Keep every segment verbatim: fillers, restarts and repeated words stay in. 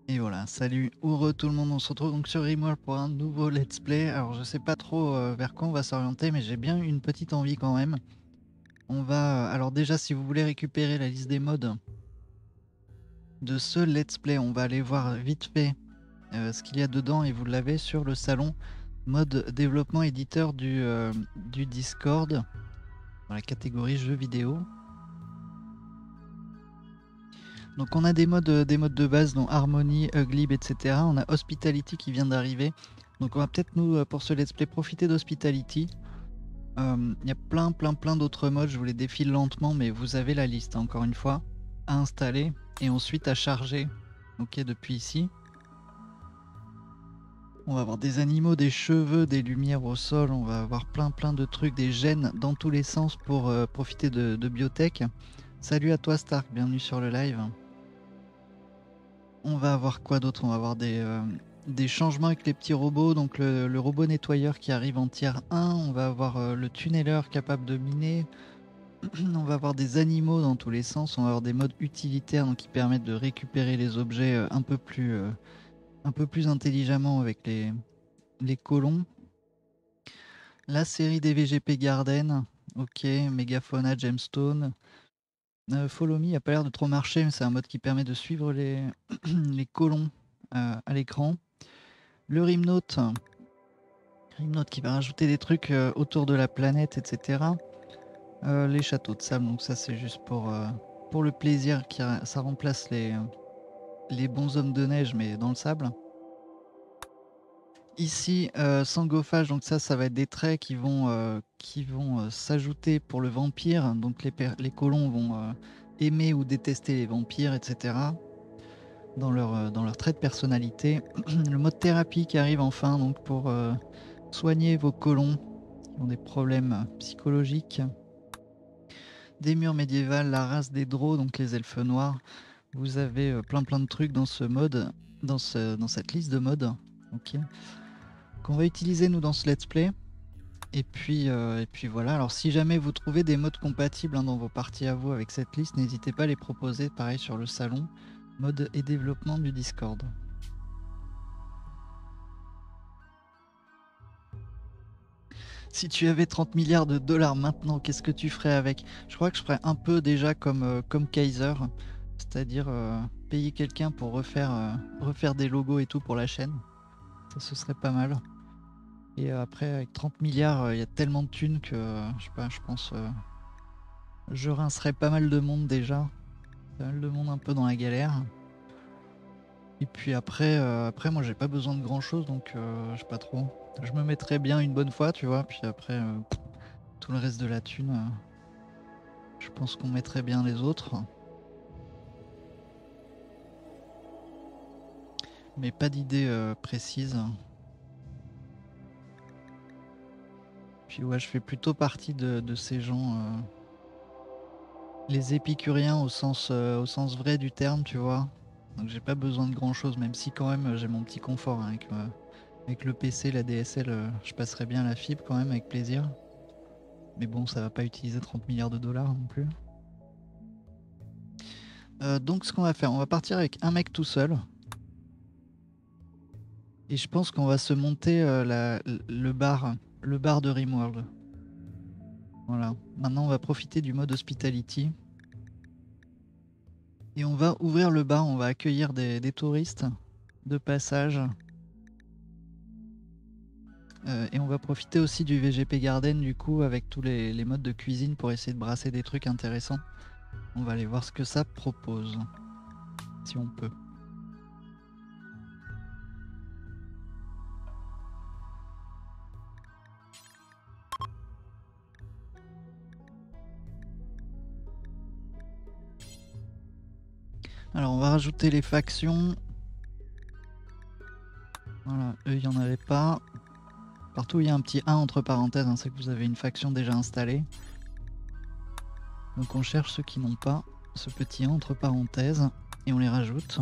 Et voilà, salut, heureux tout le monde, on se retrouve donc sur Rimworld pour un nouveau let's play. Alors je sais pas trop euh, vers quoi on va s'orienter, mais j'ai bien une petite envie quand même. On va, euh, alors déjà si vous voulez récupérer la liste des mods de ce let's play, on va aller voir vite fait euh, ce qu'il y a dedans et vous l'avez sur le salon mode développement éditeur du, euh, du Discord, dans la catégorie jeux vidéo. Donc on a des modes, euh, des modes de base, dont Harmony, Uglib, et cetera. On a Hospitality qui vient d'arriver. Donc on va peut-être nous, euh, pour ce let's play, profiter d'Hospitality. Euh, Il y a plein, plein, plein d'autres modes. Je vous les défile lentement, mais vous avez la liste, hein, encore une fois, à installer et ensuite à charger. Ok, depuis ici. On va avoir des animaux, des cheveux, des lumières au sol. On va avoir plein, plein de trucs, des gènes dans tous les sens pour euh, profiter de, de biotech. Salut à toi Stark, bienvenue sur le live. On va avoir quoi d'autre? On va avoir des, euh, des changements avec les petits robots. Donc le, le robot nettoyeur qui arrive en tier un. On va avoir euh, le tunneleur capable de miner. On va avoir des animaux dans tous les sens. On va avoir des modes utilitaires donc, qui permettent de récupérer les objets euh, un peu plus, euh, un peu plus intelligemment avec les, les colons. La série des V G P Garden. Ok, Megafauna, Gemstone. Euh, Follow Me n'a pas l'air de trop marcher, mais c'est un mode qui permet de suivre les, les colons euh, à l'écran. Le Rimnote, Rimnote qui va rajouter des trucs euh, autour de la planète, et cetera. Euh, les châteaux de sable, donc ça c'est juste pour, euh, pour le plaisir, qui, ça remplace les, les bons hommes de neige, mais dans le sable. Ici, euh, sangophage, donc ça, ça va être des traits qui vont, euh, qui vont euh, s'ajouter pour le vampire. Donc les, les colons vont euh, aimer ou détester les vampires, et cetera. Dans leur, euh, dans leur trait de personnalité. Le mode thérapie qui arrive enfin donc pour euh, soigner vos colons qui ont des problèmes psychologiques. Des murs médiévales, la race des Drow, donc les elfes noirs. Vous avez euh, plein plein de trucs dans ce mode, dans, ce, dans cette liste de modes. Ok. Qu'on va utiliser nous dans ce let's play. Et puis, euh, et puis voilà, alors si jamais vous trouvez des modes compatibles hein, dans vos parties à vous avec cette liste, n'hésitez pas à les proposer, pareil sur le salon, mode et développement du Discord. Si tu avais trente milliards de dollars maintenant, qu'est-ce que tu ferais avec? Je crois que je ferais un peu déjà comme, euh, comme Kaiser, c'est-à-dire euh, payer quelqu'un pour refaire, euh, refaire des logos et tout pour la chaîne. Ça, ce serait pas mal. Et euh, après, avec trente milliards, il euh, y a tellement de thunes que, euh, je sais pas, je pense, euh, je rincerais pas mal de monde déjà. Pas mal de monde un peu dans la galère. Et puis après, euh, après moi j'ai pas besoin de grand chose, donc euh, je sais pas trop. Je me mettrais bien une bonne fois, tu vois, puis après, euh, tout le reste de la thune. Euh, Je pense qu'on mettrait bien les autres. Mais pas d'idée euh, précise. Puis ouais, je fais plutôt partie de, de ces gens, euh, les épicuriens au sens, euh, au sens vrai du terme, tu vois. Donc j'ai pas besoin de grand chose, même si quand même j'ai mon petit confort hein, avec, euh, avec le P C, la D S L, euh, je passerai bien la fibre quand même avec plaisir. Mais bon, ça va pas utiliser trente milliards de dollars non plus. Euh, donc ce qu'on va faire, on va partir avec un mec tout seul. Et je pense qu'on va se monter euh, la, le bar, le bar de Rimworld. Voilà. Maintenant, on va profiter du mode Hospitality. Et on va ouvrir le bar, on va accueillir des, des touristes de passage. Euh, et on va profiter aussi du V G P Garden, du coup, avec tous les, les modes de cuisine pour essayer de brasser des trucs intéressants. On va aller voir ce que ça propose. Si on peut. Alors, on va rajouter les factions. Voilà, eux, il n'y en avait pas. Partout, il y a un petit un entre parenthèses, hein, c'est que vous avez une faction déjà installée. Donc on cherche ceux qui n'ont pas ce petit un entre parenthèses et on les rajoute.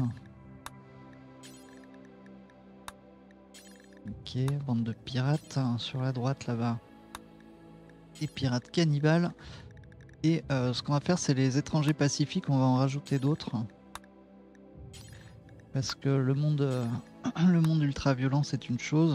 Ok, bande de pirates. Sur la droite là-bas, des pirates cannibales. Et euh, ce qu'on va faire, c'est les étrangers pacifiques, on va en rajouter d'autres. Parce que le monde, euh, le monde ultra violent, c'est une chose.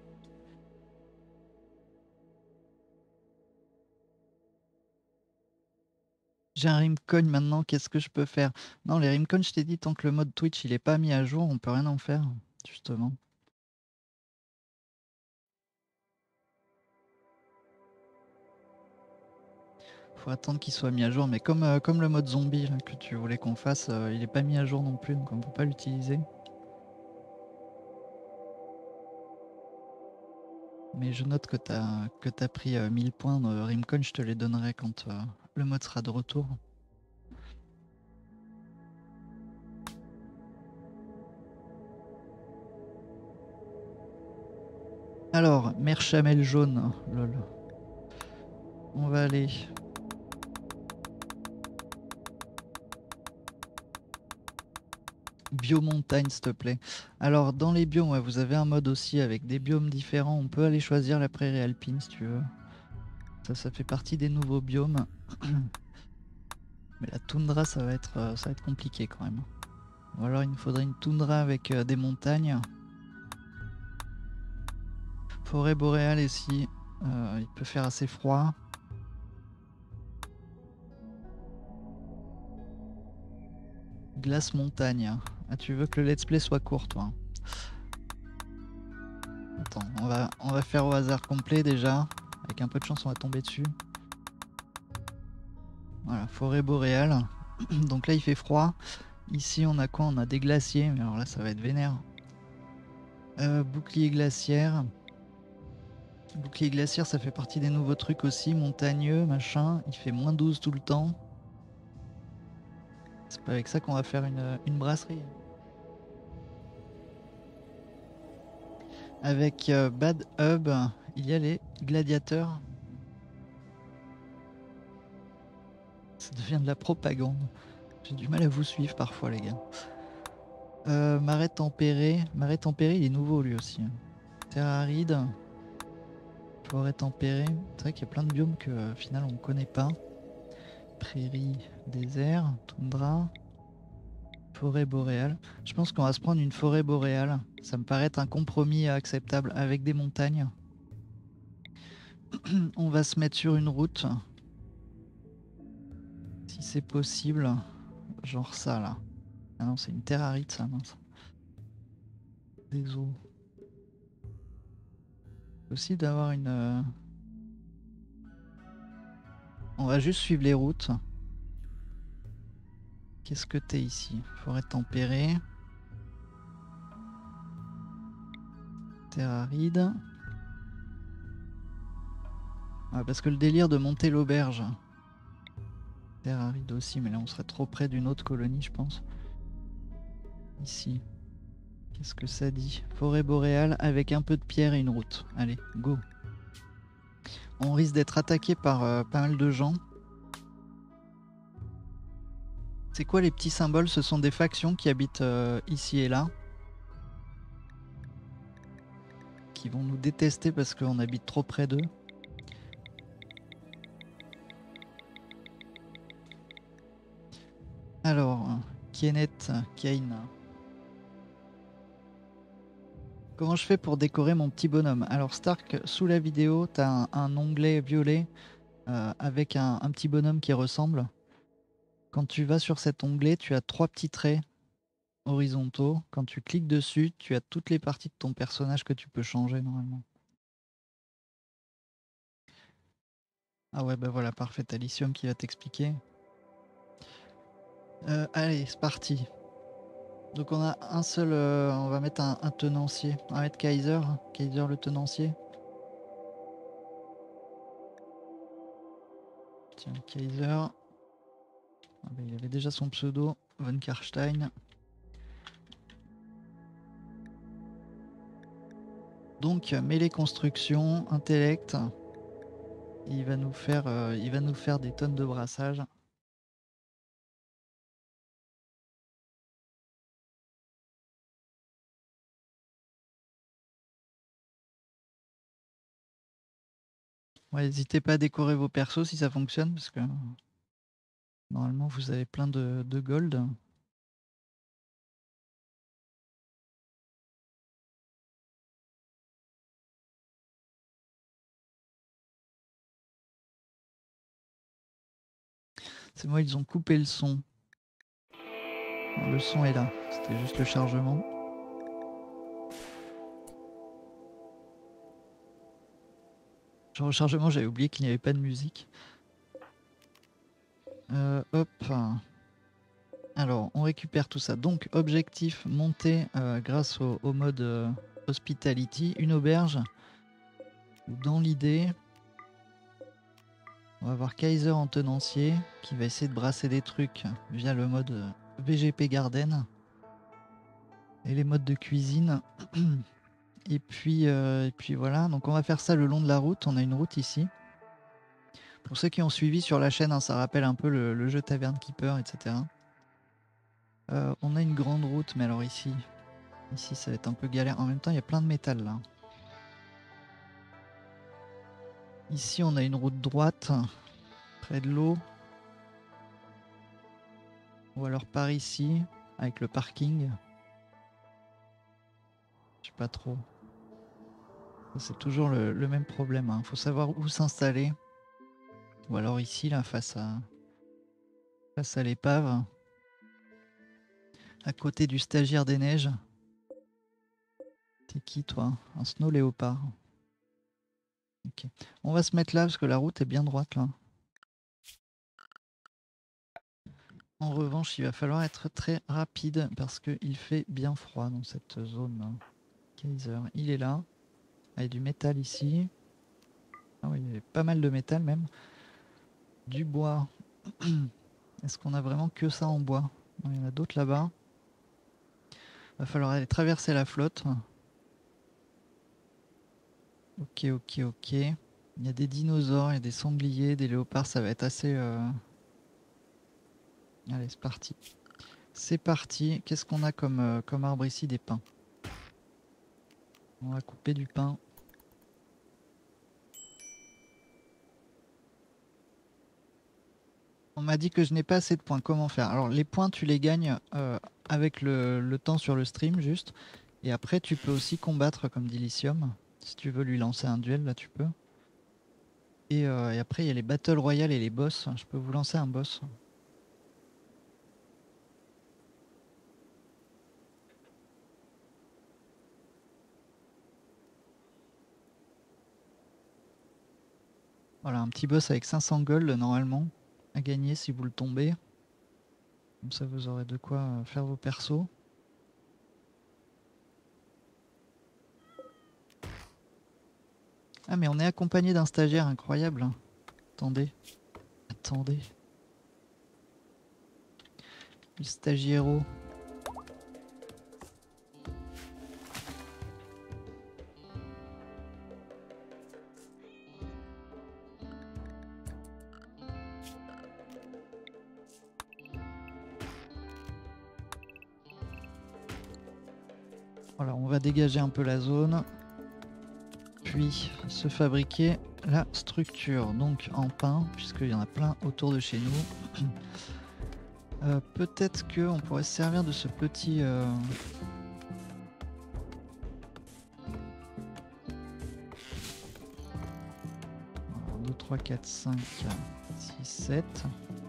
J'ai un Rimcoin maintenant, qu'est-ce que je peux faire? Non, les Rimcoin, je t'ai dit, tant que le mode Twitch il est pas mis à jour, on peut rien en faire, justement. Faut attendre qu'il soit mis à jour, mais comme, euh, comme le mode zombie là, que tu voulais qu'on fasse, euh, il est pas mis à jour non plus, donc on peut pas l'utiliser. Mais je note que t'as que t'as pris euh, mille points de Rimcoin, je te les donnerai quand euh, le mode sera de retour. Alors, mère chamelle jaune, lol. On va aller. Biomontagne, s'il te plaît. Alors, dans les biomes, ouais, vous avez un mode aussi avec des biomes différents. On peut aller choisir la prairie alpine si tu veux. Ça, ça fait partie des nouveaux biomes. Mais la toundra, ça va être, euh, ça va être compliqué quand même. Ou alors, il nous faudrait une toundra avec euh, des montagnes. Forêt boréale ici, euh, il peut faire assez froid. Glace montagne. Ah, tu veux que le let's play soit court, toi? Attends, on va, on va faire au hasard complet déjà. Avec un peu de chance, on va tomber dessus. Voilà, forêt boréale. Donc là, il fait froid. Ici, on a quoi? On a des glaciers, mais alors là, ça va être vénère. Euh, bouclier glaciaire. Bouclier glaciaire, ça fait partie des nouveaux trucs aussi. Montagneux, machin. Il fait moins douze tout le temps. C'est pas avec ça qu'on va faire une, une brasserie. Avec euh, Bad Hub, il y a les gladiateurs. Ça devient de la propagande. J'ai du mal à vous suivre parfois, les gars. Euh, marais tempéré. Marais tempéré, il est nouveau lui aussi. Terre aride. Forêt tempérée. C'est vrai qu'il y a plein de biomes que, euh, au final, on connaît pas. Prairie, désert, toundra, forêt boréale. Je pense qu'on va se prendre une forêt boréale. Ça me paraît être un compromis acceptable avec des montagnes. On va se mettre sur une route. Si c'est possible. Genre ça là. Ah non, c'est une terre aride ça, mince. Des eaux. Possible d'avoir une... euh, On va juste suivre les routes. Qu'est-ce que t'es ici? Forêt tempérée. Terre aride. Ah, parce que le délire de monter l'auberge. Terre aride aussi, mais là on serait trop près d'une autre colonie, je pense. Ici. Qu'est-ce que ça dit? Forêt boréale avec un peu de pierre et une route. Allez, go. On risque d'être attaqué par euh, pas mal de gens. C'est quoi les petits symboles? Ce sont des factions qui habitent euh, ici et là. Qui vont nous détester parce qu'on habite trop près d'eux. Alors, Kenneth, Kane. Comment je fais pour décorer mon petit bonhomme? Alors Stark, sous la vidéo, tu as un, un onglet violet euh, avec un, un petit bonhomme qui ressemble. Quand tu vas sur cet onglet, tu as trois petits traits horizontaux. Quand tu cliques dessus, tu as toutes les parties de ton personnage que tu peux changer normalement. Ah ouais, bah voilà, parfait. T'as Lycium qui va t'expliquer. Euh, allez, c'est parti. Donc on a un seul, euh, on va mettre un, un tenancier. On va mettre Kaiser, Kaiser le tenancier. Tiens, Kaiser. Ah bah, il avait déjà son pseudo, Von Karstein. Donc mêlée construction, intellect. Il va nous faire, euh, il va nous faire des tonnes de brassage. Ouais, n'hésitez pas à décorer vos persos si ça fonctionne, parce que normalement vous avez plein de, de gold. C'est moi, ils ont coupé le son. Non, le son est là, c'était juste le chargement. Genre au chargement, j'avais oublié qu'il n'y avait pas de musique. Euh, hop. Alors, on récupère tout ça. Donc, objectif, monter euh, grâce au, au mode euh, Hospitality, une auberge. Dans l'idée, on va avoir Kaiser en tenancier qui va essayer de brasser des trucs via le mode euh, V G P Garden et les modes de cuisine. Et puis, euh, et puis voilà, donc on va faire ça le long de la route. On a une route ici. Pour ceux qui ont suivi sur la chaîne, hein, ça rappelle un peu le, le jeu Tavern Keeper, et cetera. Euh, on a une grande route, mais alors ici, ici ça va être un peu galère. En même temps, il y a plein de métal là. Ici, on a une route droite, près de l'eau. Ou alors par ici, avec le parking. Je sais pas trop. C'est toujours le, le même problème. Il hein. Faut savoir où s'installer. Ou alors ici, là, face à, face à l'épave. À côté du stagiaire des neiges. T'es qui, toi? Un snow léopard. Ok. On va se mettre là parce que la route est bien droite là. En revanche, il va falloir être très rapide parce qu'il fait bien froid dans cette zone. Kaiser, il est là. Il y a du métal ici. Ah oui, il y a pas mal de métal même. Du bois. Est-ce qu'on a vraiment que ça en bois? Non, il y en a d'autres là-bas. Va falloir aller traverser la flotte. Ok, ok, ok. Il y a des dinosaures, il y a des sangliers, des léopards. Ça va être assez... Euh... Allez, c'est parti. C'est parti. Qu'est-ce qu'on a comme, euh, comme arbre ici? Des pins. On va couper du pain. On m'a dit que je n'ai pas assez de points. Comment faire? Alors, les points, tu les gagnes euh, avec le, le temps sur le stream, juste. Et après, tu peux aussi combattre comme Dilithium. Si tu veux lui lancer un duel, là, tu peux. Et, euh, et après, il y a les Battle Royale et les boss. Je peux vous lancer un boss. Voilà, un petit boss avec cinq cents gold, normalement, à gagner si vous le tombez. Comme ça, vous aurez de quoi faire vos persos. Ah, mais on est accompagné d'un stagiaire incroyable. Attendez. Attendez. Le stagiairo. Voilà, on va dégager un peu la zone. Puis se fabriquer la structure. Donc en pain, puisqu'il y en a plein autour de chez nous. euh, Peut-être qu'on pourrait se servir de ce petit... Euh... deux, trois, quatre, cinq, six, sept.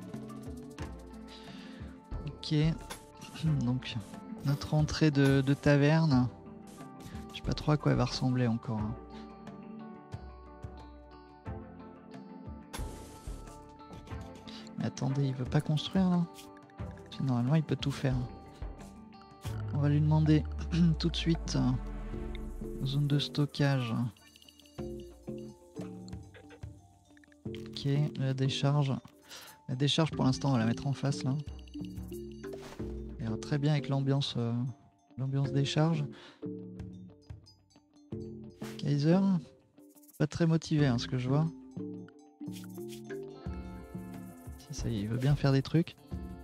Ok. Donc notre entrée de, de taverne. Je sais pas trop à quoi elle va ressembler encore. Hein. Mais attendez, il veut pas construire là? Normalement il peut tout faire. On va lui demander tout de suite euh, zone de stockage. Ok, la décharge. La décharge pour l'instant on va la mettre en face là. Elle ira très bien avec l'ambiance euh, l'ambiance décharge. Kaiser, pas très motivé hein, ce que je vois. Si ça y est, il veut bien faire des trucs.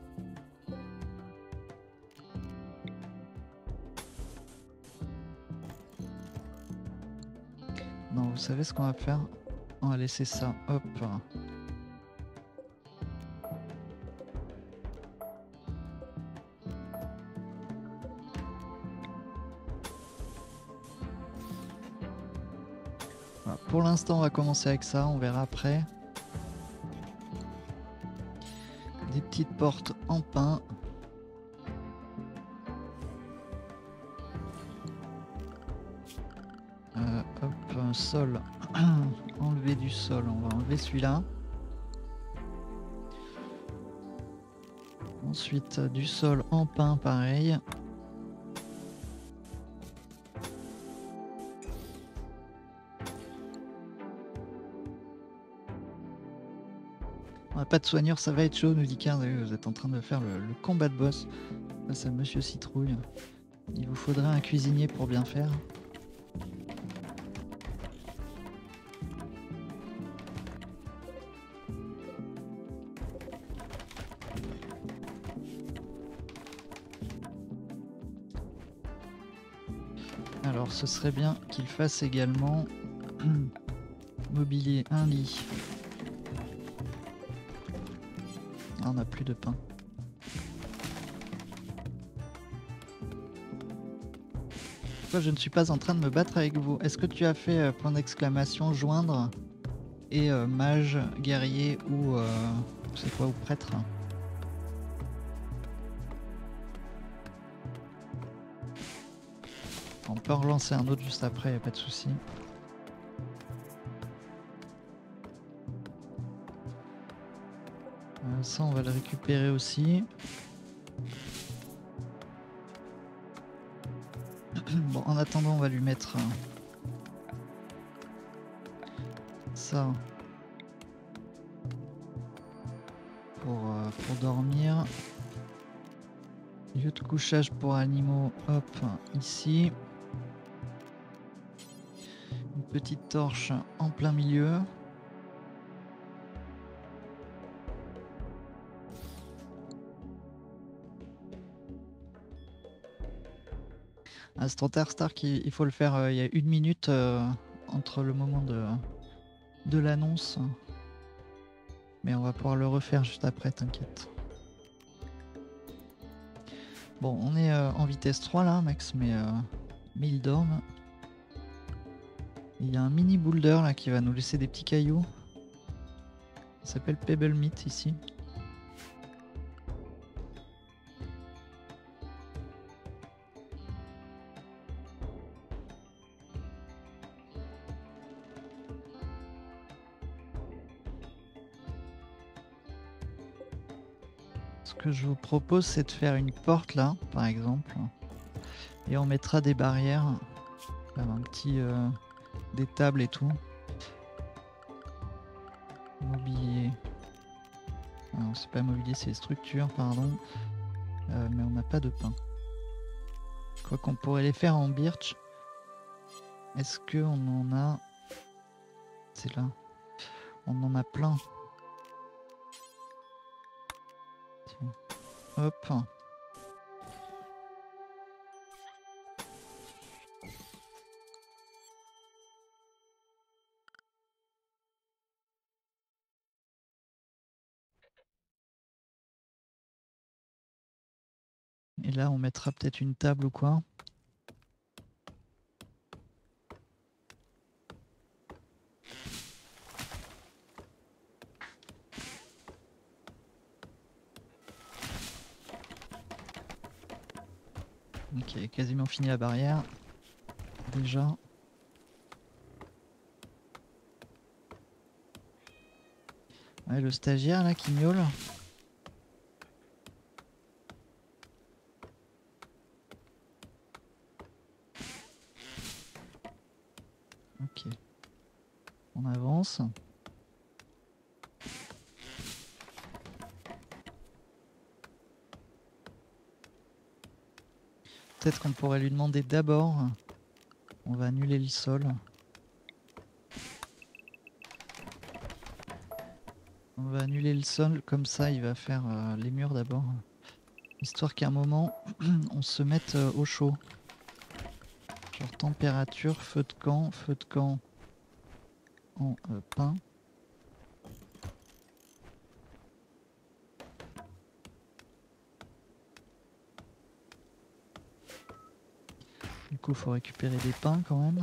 Non, vous savez ce qu'on va faire? On va laisser ça, hop. Voilà. Pour l'instant, on va commencer avec ça, on verra après. petite porte en pin. Euh, hop, un sol. Enlever du sol, on va enlever celui-là. Ensuite, du sol en pin, pareil. On n'a pas de soigneur, ça va être chaud, nous dit Karl. Vous êtes en train de faire le, le combat de boss face à Monsieur Citrouille. Il vous faudrait un cuisinier pour bien faire. Alors ce serait bien qu'il fasse également mobilier un lit. Ah, on n'a plus de pain. Pourquoi je ne suis pas en train de me battre avec vous? Est-ce que tu as fait euh, point d'exclamation joindre et euh, mage, guerrier ou euh, c'est quoi, ou prêtre? On peut en relancer un autre juste après, y a pas de souci. Euh, ça on va le récupérer aussi. Bon, en attendant on va lui mettre euh, ça pour, euh, pour dormir. Lieu de couchage pour animaux, hop, ici. Une petite torche en plein milieu. Ah, Stronter Stark, il, il faut le faire, euh, il y a une minute euh, entre le moment de, de l'annonce. Mais on va pouvoir le refaire juste après, t'inquiète. Bon, on est euh, en vitesse trois là, Max, mais, euh, mais il dorme. Il y a un mini boulder là qui va nous laisser des petits cailloux. Il s'appelle Pebble Meat ici. Ce que je vous propose, c'est de faire une porte là, par exemple. Et on mettra des barrières. Un petit... Euh, des tables et tout. Mobilier. Non, c'est pas mobilier, c'est structure, pardon. Euh, mais on n'a pas de pain. Quoi qu'on pourrait les faire en birch. Est-ce qu'on en a... C'est là. On en a plein. Tiens. Hop. Et là, on mettra peut-être une table ou quoi. Ok, quasiment fini la barrière. Déjà. Ouais, le stagiaire là qui miaule. Ok. On avance. Peut-être qu'on pourrait lui demander d'abord. On va annuler le sol. On va annuler le sol, comme ça il va faire euh, les murs d'abord. Histoire qu'à un moment, on se mette euh, au chaud. Genre température, feu de camp, feu de camp en euh, pain. Du coup, il faut récupérer des pains quand même.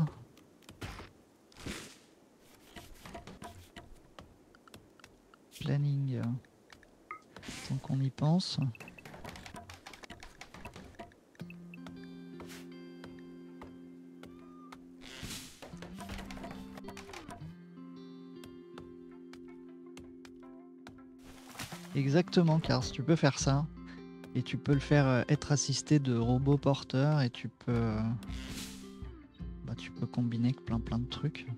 Planning. Donc qu'on y pense. Exactement, Cars, tu peux faire ça. Et tu peux le faire euh, être assisté de robots porteurs et tu peux, euh, bah, tu peux combiner avec plein plein de trucs.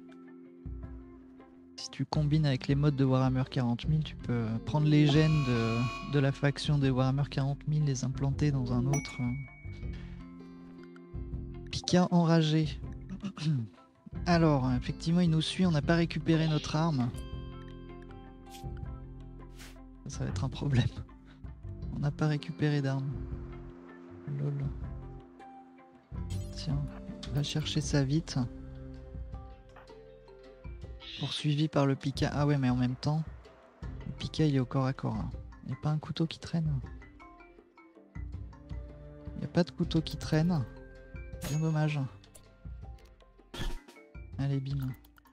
Si tu combines avec les modes de Warhammer quarante mille, tu peux prendre les gènes de, de la faction de Warhammer quarante mille, les implanter dans un autre. Pika enragé. Alors, effectivement, il nous suit, on n'a pas récupéré notre arme. Ça va être un problème. On n'a pas récupéré d'arme. Lol. Tiens, on va chercher ça vite. Poursuivi par le Pika. Ah ouais, mais en même temps, le Pika il est au corps à corps. Il n'y a pas un couteau qui traîne. Il n'y a pas de couteau qui traîne. Bien dommage. Allez, bim.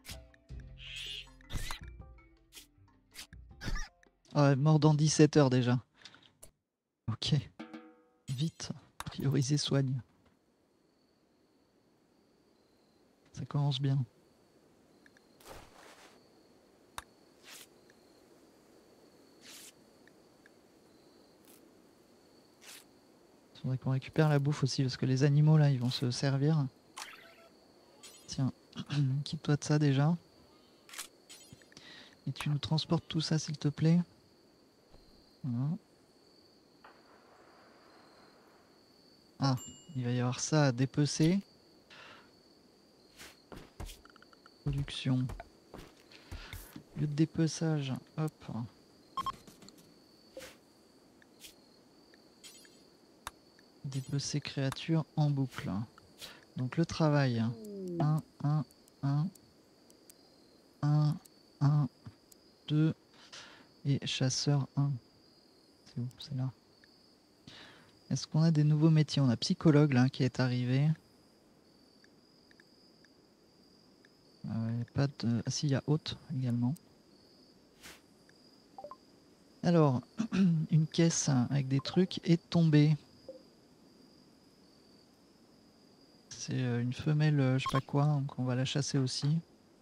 Oh, mort dans dix-sept heures déjà. Ok. Vite. Prioriser soigne. Ça commence bien. Il faudrait qu'on récupère la bouffe aussi parce que les animaux là ils vont se servir. Tiens, quitte-toi de ça déjà. Et tu nous transportes tout ça s'il te plaît. Voilà. Ah, il va y avoir ça à dépecer. Production. Lieu de dépeçage, hop. Dépecer créature en boucle. Donc le travail. un, un, un. un, un, deux. Et chasseur un. C'est où? C'est là. Est-ce qu'on a des nouveaux métiers? On a psychologue là qui est arrivé. Euh, y a pas de... Ah si, il y a hôte également. Alors, une caisse avec des trucs est tombée. C'est une femelle, je sais pas quoi, donc on va la chasser aussi.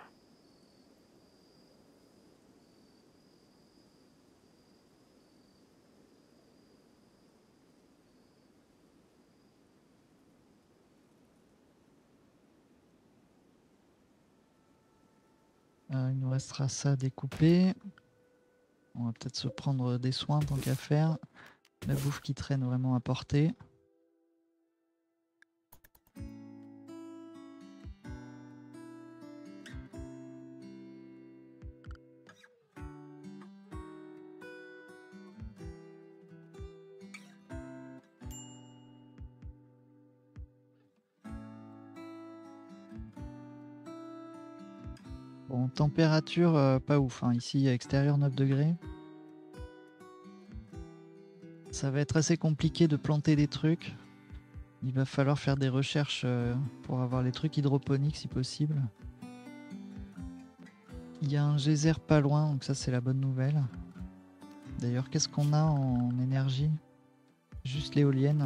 Euh, il nous restera ça à découper. On va peut-être se prendre des soins tant qu'à faire. La bouffe qui traîne vraiment à portée. Bon, température euh, pas ouf, hein. Ici extérieur neuf degrés. Ça va être assez compliqué de planter des trucs. Il va falloir faire des recherches euh, pour avoir les trucs hydroponiques si possible. Il y a un geyser pas loin, donc ça c'est la bonne nouvelle. D'ailleurs, qu'est-ce qu'on a en énergie? Juste l'éolienne.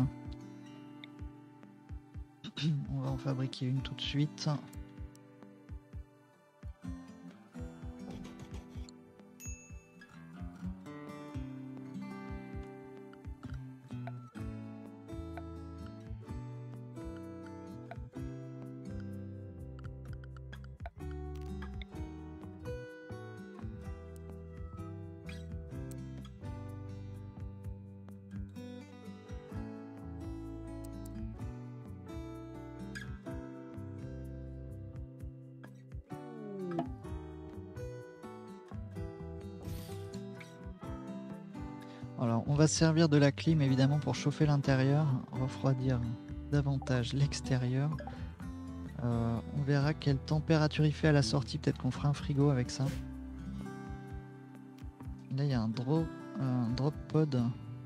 On va en fabriquer une tout de suite. Alors, on va se servir de la clim évidemment pour chauffer l'intérieur, refroidir davantage l'extérieur. Euh, on verra quelle température il fait à la sortie, peut-être qu'on fera un frigo avec ça. Là, il y a un drop, un drop pod.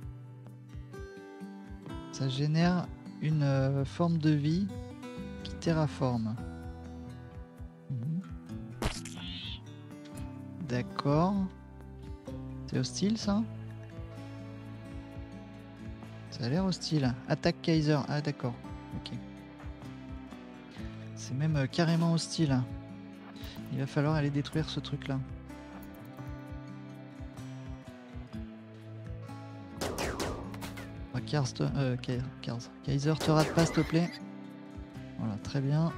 Ça génère une euh, forme de vie qui terraforme. Mmh. D'accord. C'est hostile ça? Ça a l'air hostile. Attaque Kaiser. Ah d'accord. Ok. C'est même euh, carrément hostile. Il va falloir aller détruire ce truc là. Oh, Kars, te... euh, Kars. Kaiser, te rate pas s'il te plaît. Voilà, très bien.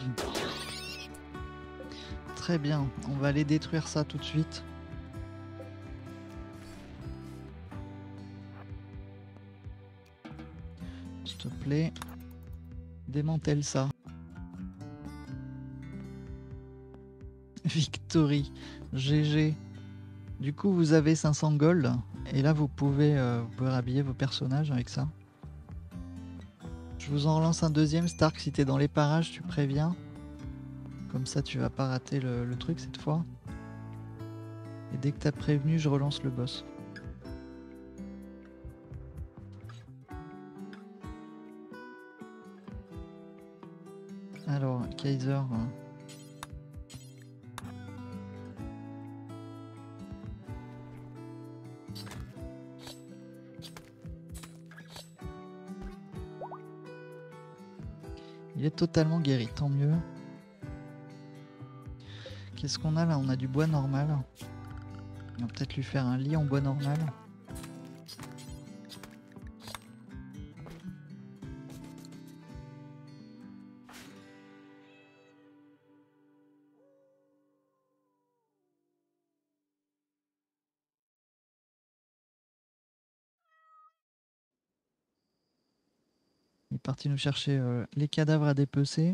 Très bien. On va aller détruire ça tout de suite. S'il te plaît. Démantèle ça. Victory. G G. Du coup, vous avez cinq cents gold. Et là, vous pouvez, euh, vous pouvez rhabiller vos personnages avec ça. Je vous en relance un deuxième. Stark, si t'es dans les parages, tu préviens. Comme ça, tu vas pas rater le, le truc cette fois. Et dès que t'as prévenu, je relance le boss. Alors, Kaiser... Euh... Il est totalement guéri, tant mieux. Qu'est-ce qu'on a là? On a du bois normal. On va peut-être lui faire un lit en bois normal. Il est parti nous chercher euh, les cadavres à dépecer.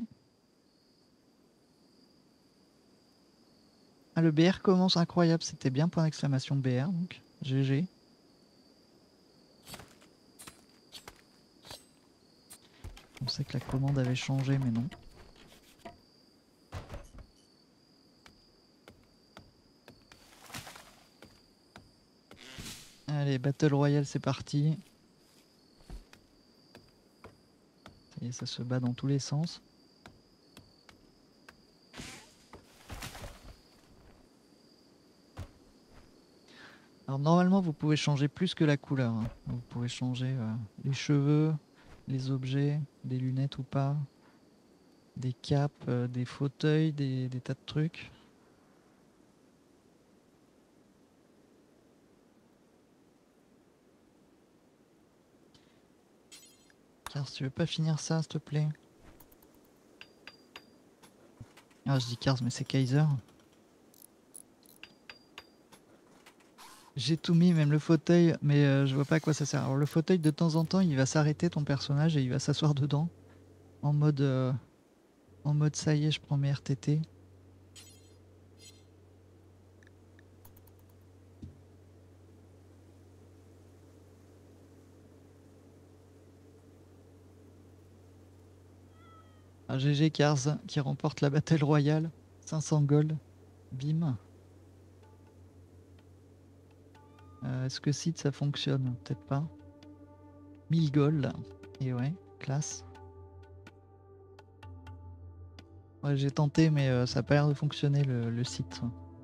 Ah, le B R commence, incroyable, c'était bien, point d'exclamation B R, donc G G. On sait que la commande avait changé, mais non. Allez, Battle Royale, c'est parti. Et ça se bat dans tous les sens. Alors normalement vous pouvez changer plus que la couleur. Hein. Vous pouvez changer euh, les cheveux, les objets, des lunettes ou pas, des capes, euh, des fauteuils, des, des tas de trucs. Car si tu veux pas finir ça s'il te plaît. Ah je dis Cars mais c'est Kaiser. J'ai tout mis, même le fauteuil, mais euh, je vois pas à quoi ça sert. Alors le fauteuil, de temps en temps, il va s'arrêter ton personnage et il va s'asseoir dedans. En mode, euh, en mode ça y est, je prends mes R T T. Ah, G G Cars qui remporte la Battle Royale. cinq cents gold. Bim. Euh, Est-ce que Seed ça fonctionne? Peut-être pas. mille gold. Et ouais, classe. Ouais, j'ai tenté, mais euh, ça n'a pas l'air de fonctionner le, le site.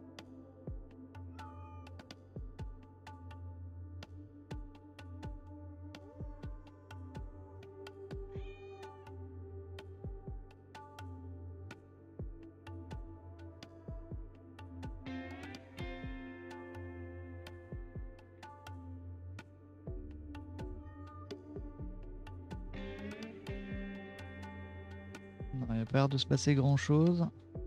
Il n'y a pas l'air de se passer grand chose.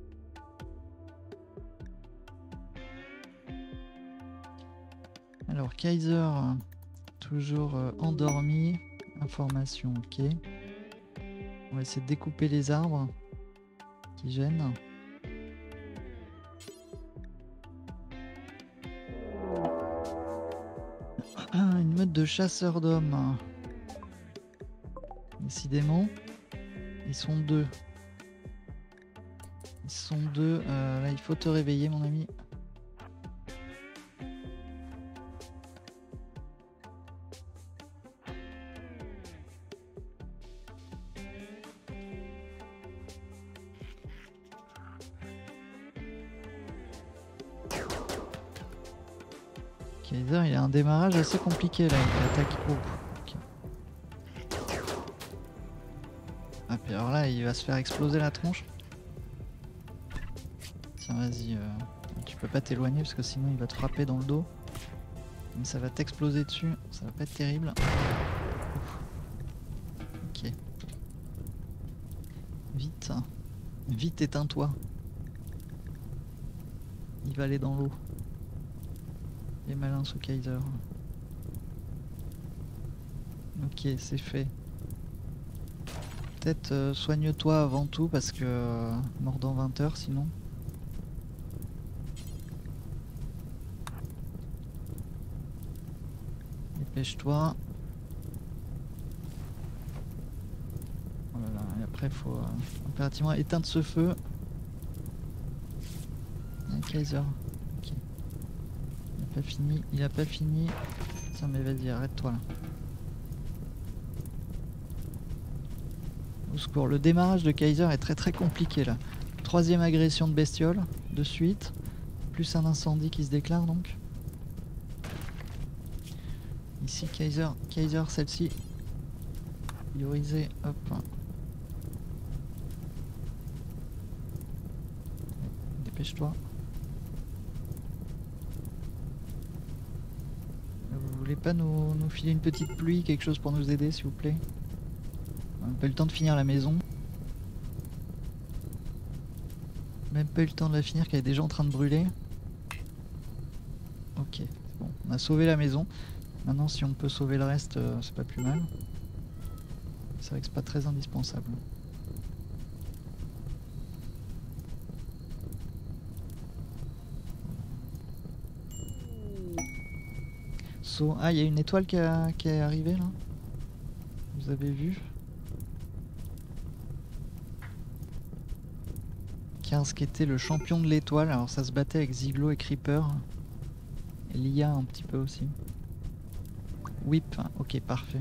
Alors Kaiser, toujours euh, endormi. Information, ok. On va essayer de découper les arbres qui gênent. Ah, une meute de chasseurs d'hommes. Décidément, ils sont deux. Ils sont deux. Euh, là, il faut te réveiller, mon ami. Kaiser, il a un démarrage assez compliqué là, avec l'attaque groupe. Okay. Ah, puis alors là, il va se faire exploser la tronche. Tiens, vas-y, euh, tu peux pas t'éloigner parce que sinon il va te frapper dans le dos. Mais ça va t'exploser dessus, ça va pas être terrible. Ouf. Ok. Vite. Vite, éteins-toi. Il va aller dans l'eau. Il est malin ce Kaiser. Ok, c'est fait. Peut-être euh, soigne-toi avant tout parce que euh, mort dans vingt heures sinon. Dépêche-toi. Oh là là, et après faut euh, impérativement éteindre ce feu. Un Kaiser. Ok. Il a pas fini, il a pas fini. Tiens mais vas-y, arrête-toi là. Au secours, le démarrage de Kaiser est très très compliqué là. Troisième agression de bestiole de suite. Plus un incendie qui se déclare donc. Ici Kaiser, Kaiser celle-ci. Priorisée, hop. Dépêche-toi. Vous voulez pas nous, nous filer une petite pluie, quelque chose pour nous aider s'il vous plaît? On n'a pas eu le temps de finir la maison. Même pas eu le temps de la finir qu'elle est déjà en train de brûler. Ok, c'est bon. On a sauvé la maison. Maintenant si on peut sauver le reste, euh, c'est pas plus mal. C'est vrai que c'est pas très indispensable. So... Ah, il y a une étoile qui, a... qui est arrivée là. Vous avez vu? quinze qui était le champion de l'étoile. Alors ça se battait avec Ziglo et Creeper. Et l'I A un petit peu aussi. Whip, ok parfait.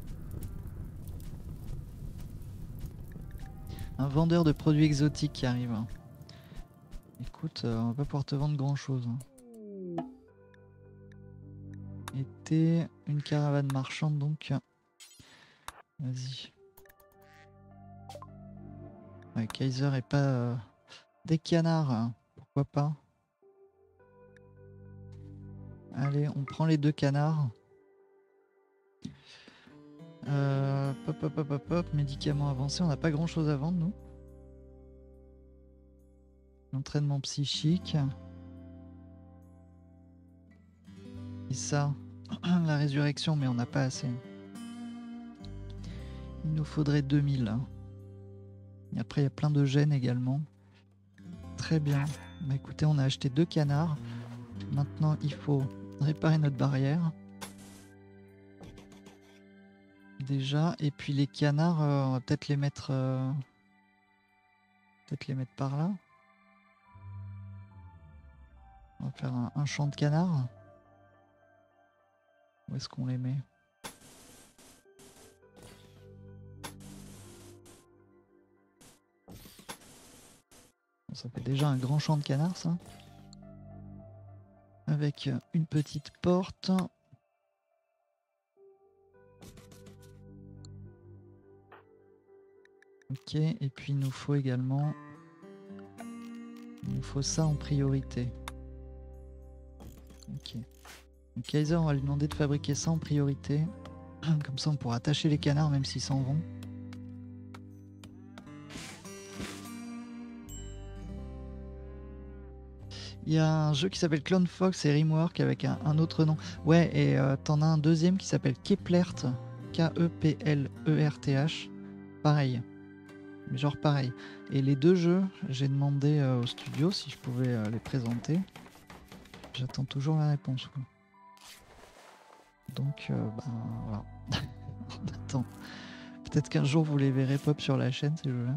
Un vendeur de produits exotiques qui arrive. Écoute, euh, on va pas pouvoir te vendre grand chose. Était une caravane marchande donc. Vas-y. Ouais, Kaiser est pas... Euh... Des canards, hein. Pourquoi pas. Allez, on prend les deux canards. Euh, pop, pop, pop, pop, pop, médicaments avancés. On n'a pas grand chose à vendre, nous. Entraînement psychique. Et ça, la résurrection, mais on n'a pas assez. Il nous faudrait deux mille. Hein. Et après, il y a plein de gènes également. Très bien. Bah, écoutez, on a acheté deux canards. Maintenant, il faut réparer notre barrière. Déjà. Et puis les canards, euh, on va peut-être les mettre... Euh... Peut-être les mettre par là. On va faire un, un champ de canards. Où est-ce qu'on les met? Bon, ça fait déjà un grand champ de canards, ça. Avec une petite porte. Ok, et puis il nous faut également... Il nous faut ça en priorité. Ok. Donc Kaiser, on va lui demander de fabriquer ça en priorité. Comme ça on pourra attacher les canards même s'ils s'en vont. Il y a un jeu qui s'appelle Clone Fox et Rimwork avec un, un autre nom. Ouais, et euh, t'en as un deuxième qui s'appelle Keplert. K E P L E R T H. Pareil. Mais genre pareil. Et les deux jeux, j'ai demandé euh, au studio si je pouvais euh, les présenter. J'attends toujours la réponse. Quoi. Donc, euh, ben voilà. On attend. Peut-être qu'un jour vous les verrez pop sur la chaîne ces jeux-là.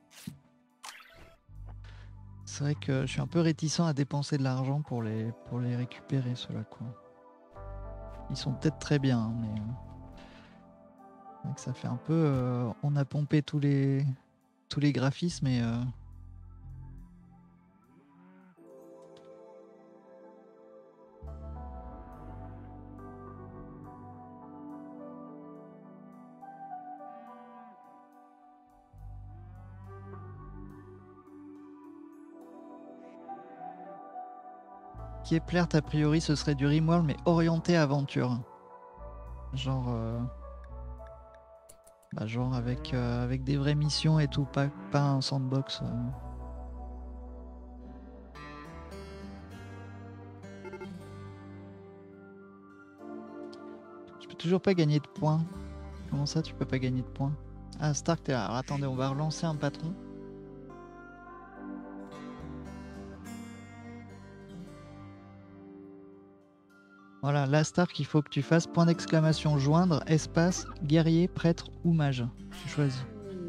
C'est vrai que je suis un peu réticent à dépenser de l'argent pour les, pour les récupérer, ceux-là, quoi. Ils sont peut-être très bien, hein, mais... C'est vrai que ça fait un peu... Euh, on a pompé tous les, tous les graphismes et... Euh, Kepler, a priori, ce serait du Rimworld, mais orienté aventure. Genre... Euh... Bah genre avec, euh, avec des vraies missions et tout, pas, pas un sandbox. Euh. Je peux toujours pas gagner de points. Comment ça tu peux pas gagner de points? Ah Stark t'es là. Alors attendez, on va relancer un patron. Voilà, là Stark, il faut que tu fasses point d'exclamation joindre, espace, guerrier, prêtre ou mage. Tu choisis.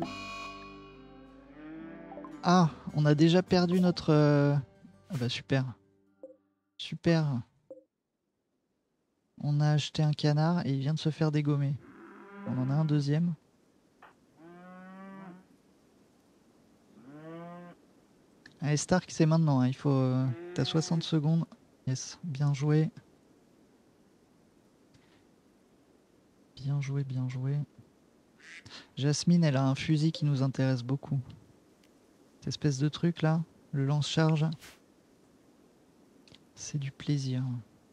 Ah, on a déjà perdu notre... Euh... Ah bah super. Super. On a acheté un canard et il vient de se faire dégommer. On en a un deuxième. Allez Stark, c'est maintenant, hein. Il faut... Euh... T'as soixante secondes. Yes, bien joué. Bien joué, bien joué. Jasmine, elle a un fusil qui nous intéresse beaucoup. Cette espèce de truc là, le lance-charge. C'est du plaisir.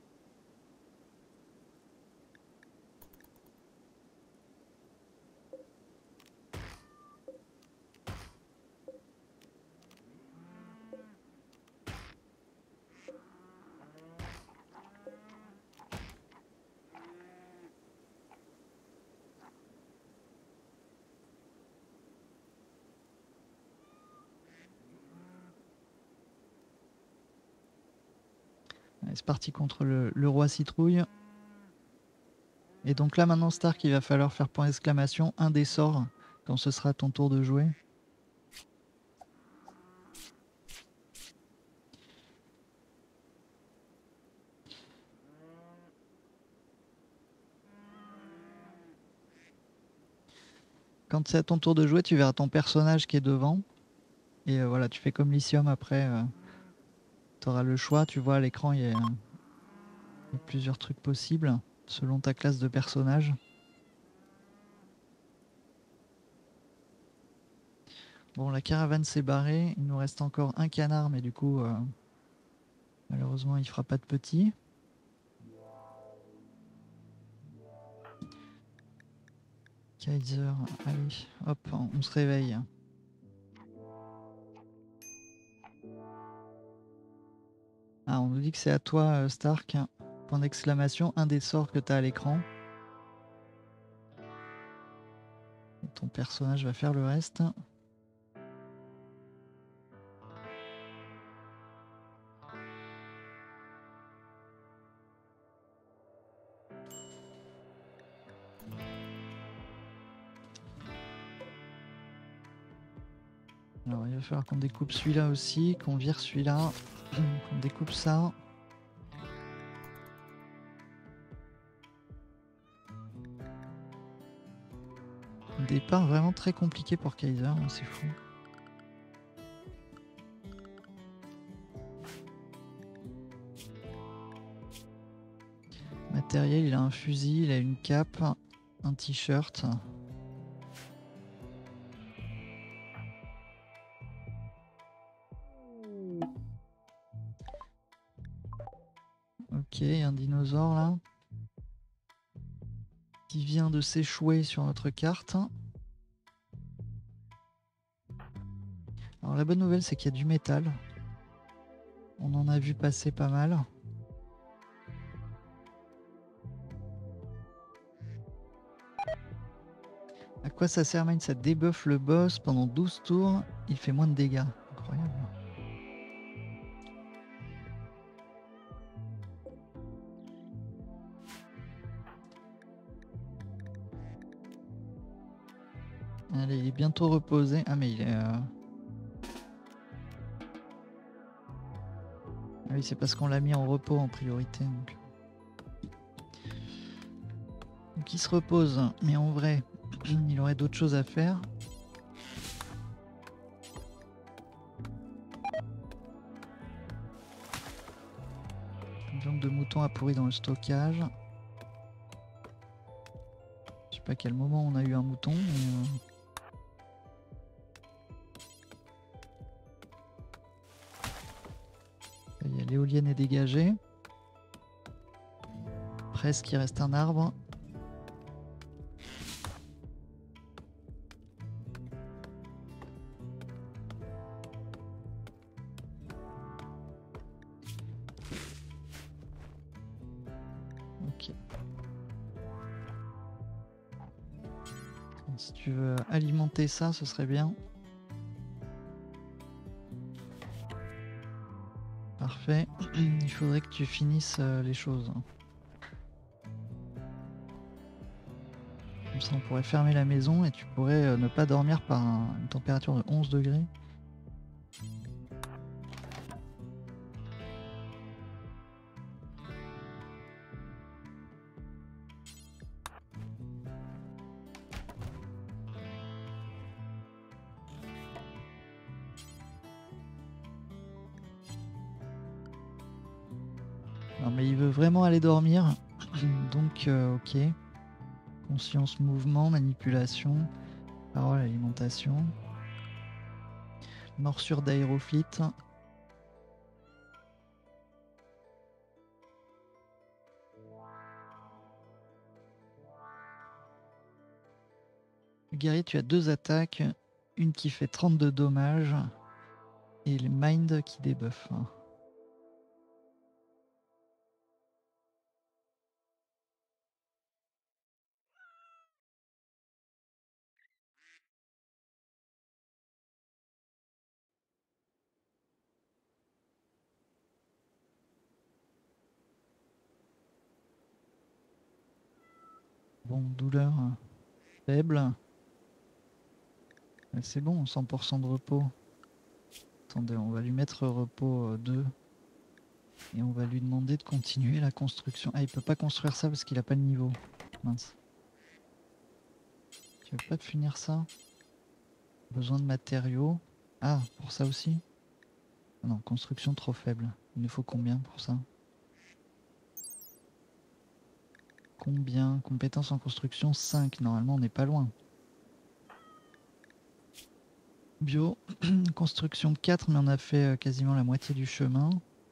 C'est parti contre le, le roi citrouille. Et donc là maintenant Stark, il va falloir faire point d'exclamation un des sorts quand ce sera ton tour de jouer. Quand c'est à ton tour de jouer, tu verras ton personnage qui est devant. Et euh, voilà, tu fais comme Lycium après. Euh, tu auras le choix, tu vois à l'écran, il y, y a plusieurs trucs possibles selon ta classe de personnage. Bon, la caravane s'est barrée. Il nous reste encore un canard, mais du coup, euh, malheureusement, il fera pas de petit. Kaiser, allez, hop, on se réveille. Ah, on nous dit que c'est à toi, Stark. Point d'exclamation, un des sorts que tu as à l'écran. Et ton personnage va faire le reste. Alors il va falloir qu'on découpe celui-là aussi, qu'on vire celui-là, qu'on découpe ça. Départ vraiment très compliqué pour Kaiser, c'est fou. Matériel, il a un fusil, il a une cape, un t-shirt. Ok, un dinosaure là. Qui vient de s'échouer sur notre carte. Alors la bonne nouvelle c'est qu'il y a du métal. On en a vu passer pas mal. À quoi ça sert, Mine? Ça débuffe le boss pendant douze tours. Il fait moins de dégâts. Incroyable. Allez, il est bientôt reposé. Ah mais il est... Euh... Ah oui, c'est parce qu'on l'a mis en repos en priorité. Donc... donc il se repose. Mais en vrai, il aurait d'autres choses à faire. Une viande de mouton a pourri dans le stockage. Je sais pas à quel moment on a eu un mouton, mais... Euh... Ça y est, l'éolienne est dégagée. Presque, il reste un arbre. Ok. Si tu veux alimenter ça, ce serait bien. Parfait. Il faudrait que tu finisses les choses. Comme ça, on pourrait fermer la maison et tu pourrais ne pas dormir par un, une température de onze degrés. Non mais il veut vraiment aller dormir. Donc euh, ok. Conscience, mouvement, manipulation, parole, alimentation. Morsure d'aéroflite. Guerrier, tu as deux attaques. Une qui fait trente-deux dommages. Et le mind qui débuffe. Bon, douleur faible. C'est bon, cent pour cent de repos. Attendez, on va lui mettre repos deux. Et on va lui demander de continuer la construction. Ah, il peut pas construire ça parce qu'il a pas le niveau. Mince. Tu veux pas finir ça? Besoin de matériaux. Ah, pour ça aussi? Non, construction trop faible. Il nous faut combien pour ça? Combien? Compétences en construction cinq. Normalement, on n'est pas loin. Bio, construction quatre, mais on a fait quasiment la moitié du chemin.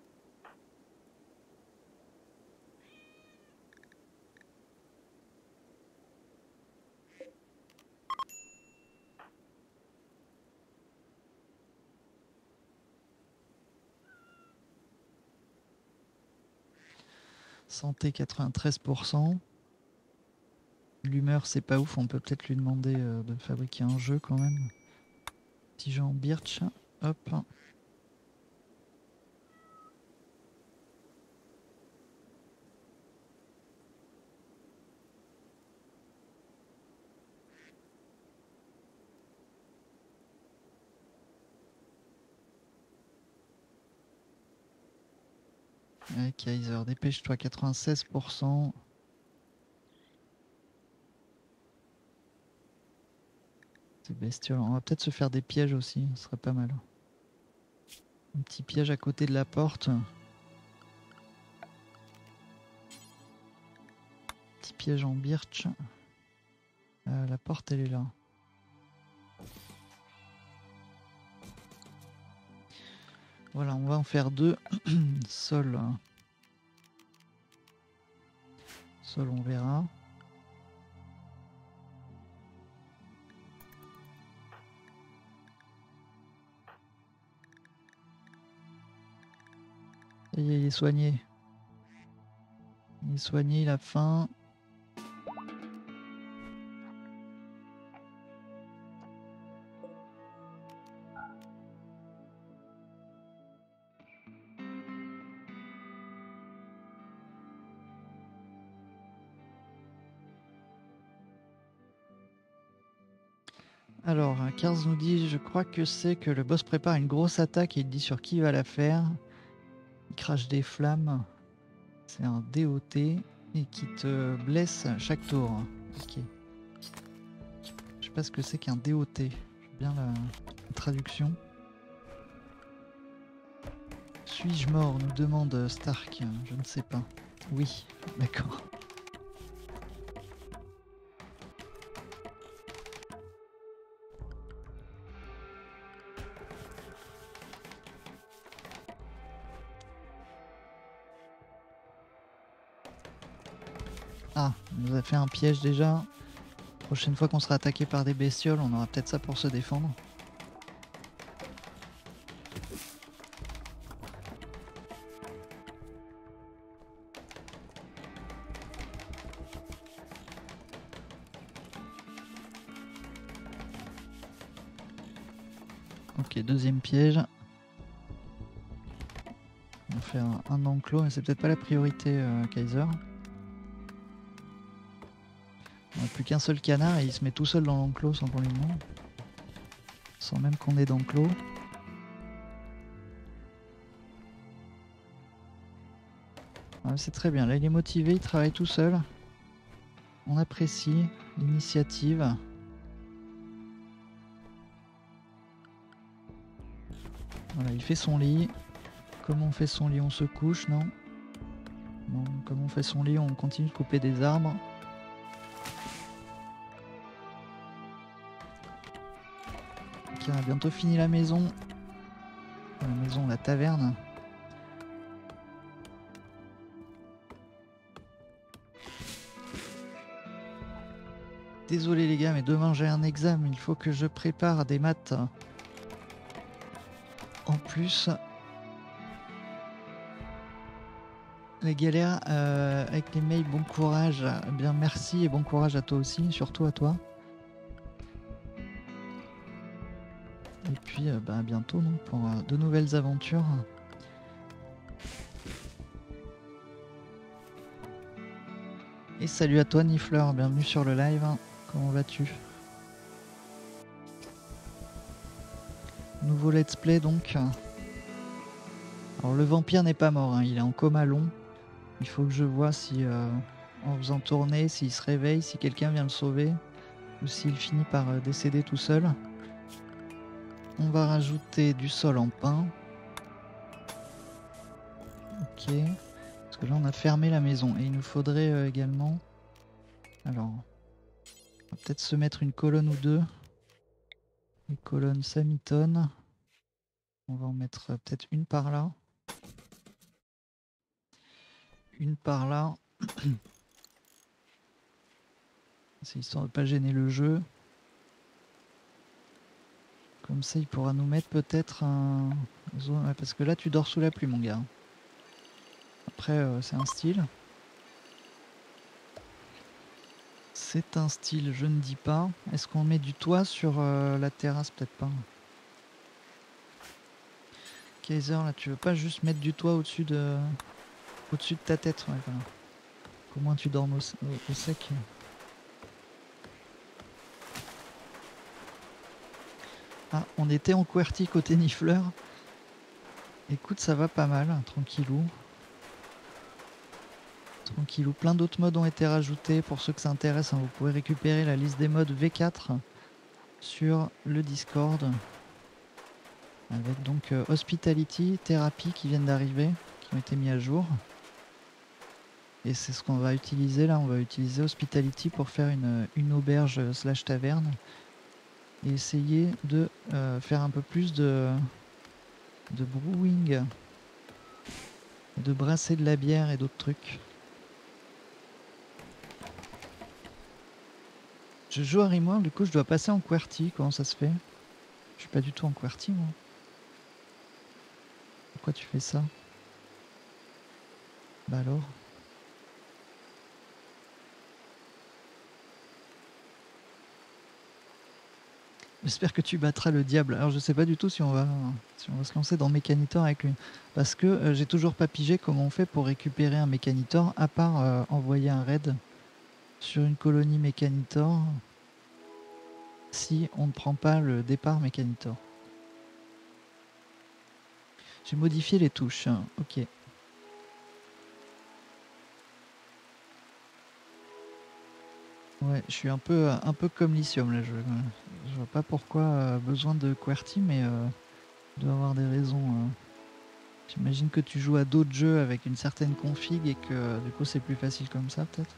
Santé quatre-vingt-treize pour cent. L'humeur, c'est pas ouf. On peut peut-être lui demander de fabriquer un jeu quand même. Petit jeu en birch. Hop. Ouais, Kaiser, dépêche-toi, quatre-vingt-seize pour cent. C'est bestiole. On va peut-être se faire des pièges aussi, ce serait pas mal. Un petit piège à côté de la porte. Petit piège en birch. Euh, la porte, elle est là. Voilà, on va en faire deux. Sol. Sol, on verra. Ça y est, il est soigné. Il est soigné, il a faim. Alors, Karls nous dit, je crois que c'est que le boss prépare une grosse attaque et il dit sur qui il va la faire. Il crache des flammes. C'est un D O T et qui te blesse chaque tour. Ok. Je sais pas ce que c'est qu'un D O T. J'ai bien la, la traduction. Suis-je mort? Nous demande Stark. Je ne sais pas. Oui, d'accord. Ah, il nous a fait un piège déjà. Prochaine fois qu'on sera attaqué par des bestioles, on aura peut-être ça pour se défendre. Ok, deuxième piège. On fait un, un enclos, mais c'est peut-être pas la priorité, euh, Kaiser. On n'a plus qu'un seul canard et il se met tout seul dans l'enclos sans qu'on lui demande. Sans même qu'on ait d'enclos. Ouais, c'est très bien, là il est motivé, il travaille tout seul. On apprécie l'initiative. Voilà, il fait son lit. Comment on fait son lit? On se couche, non? Non, comme on fait son lit, on continue de couper des arbres. Ok, on a bientôt fini la maison. La maison, la taverne. Désolé les gars, mais demain j'ai un examen. Il faut que je prépare des maths. En plus, les galères euh, avec les mails, bon courage. Eh bien, merci et bon courage à toi aussi, surtout à toi. Et puis, euh, bah, à bientôt non, pour euh, de nouvelles aventures. Et salut à toi Nifleur, bienvenue sur le live. Comment vas-tu? Nouveau let's play donc. Alors le vampire n'est pas mort, hein, il est en coma long. Il faut que je vois si, euh, en faisant tourner, s'il se réveille, si quelqu'un vient le sauver, ou s'il finit par euh, décéder tout seul. On va rajouter du sol en pain. Ok. Parce que là on a fermé la maison. Et il nous faudrait euh, également... Alors, on va peut-être se mettre une colonne ou deux. Les colonnes ça mitonne. On va en mettre euh, peut-être une par là. Une par là. C'est histoire de ne pas gêner le jeu. Comme ça, il pourra nous mettre peut-être un... Ouais, parce que là, tu dors sous la pluie, mon gars. Après, euh, c'est un style. C'est un style, je ne dis pas. Est-ce qu'on met du toit sur euh, la terrasse? Peut-être pas. Kaiser, là, tu veux pas juste mettre du toit au-dessus de... au-dessus de ta tête? Ouais, voilà. Au moins, tu dormes au, au, au sec. Ah, on était en QWERTY côté Nifleur. Écoute, ça va pas mal, tranquillou. Tranquillou. Plein d'autres modes ont été rajoutés. Pour ceux que ça intéresse, hein, vous pouvez récupérer la liste des modes V quatre sur le Discord. Avec donc euh, Hospitality, Thérapie qui viennent d'arriver, qui ont été mis à jour. Et c'est ce qu'on va utiliser là. On va utiliser Hospitality pour faire une, une auberge slash taverne. Et essayer de euh, faire un peu plus de... de brewing, de brasser de la bière et d'autres trucs. Je joue à Rimworld, du coup je dois passer en QWERTY, comment ça se fait? Je suis pas du tout en QWERTY moi. Pourquoi tu fais ça? Bah alors? J'espère que tu battras le diable. Alors je sais pas du tout si on va, si on va se lancer dans Mechanitor avec lui. Parce que euh, j'ai toujours pas pigé comment on fait pour récupérer un Mechanitor, à part euh, envoyer un raid sur une colonie Mechanitor si on ne prend pas le départ Mechanitor. J'ai modifié les touches, hein. Ok. Ouais, je suis un peu, un peu comme Lithium là. Je, je vois pas pourquoi euh, besoin de QWERTY, mais euh, il doit avoir des raisons. Euh. J'imagine que tu joues à d'autres jeux avec une certaine config et que du coup c'est plus facile comme ça peut-être.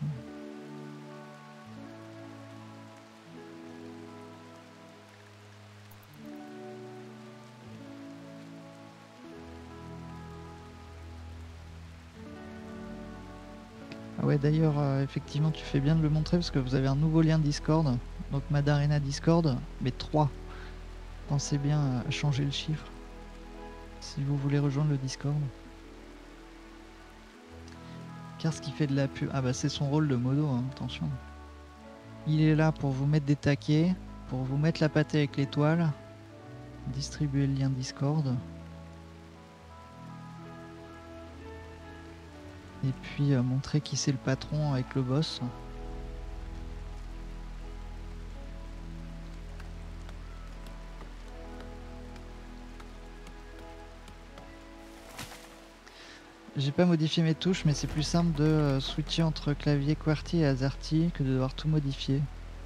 Ah Ouais, d'ailleurs, euh, effectivement, tu fais bien de le montrer parce que vous avez un nouveau lien Discord. Donc Madarena Discord, mais trois. Pensez bien à changer le chiffre si vous voulez rejoindre le Discord. Car ce qui fait de la pub... Ah bah c'est son rôle de modo, hein, attention. Il est là pour vous mettre des taquets, pour vous mettre la pâtée avec l'étoile, distribuer le lien Discord. Et puis euh, montrer qui c'est le patron avec le boss. J'ai pas modifié mes touches, mais c'est plus simple de euh, switcher entre clavier QWERTY et AZERTY que de devoir tout modifier.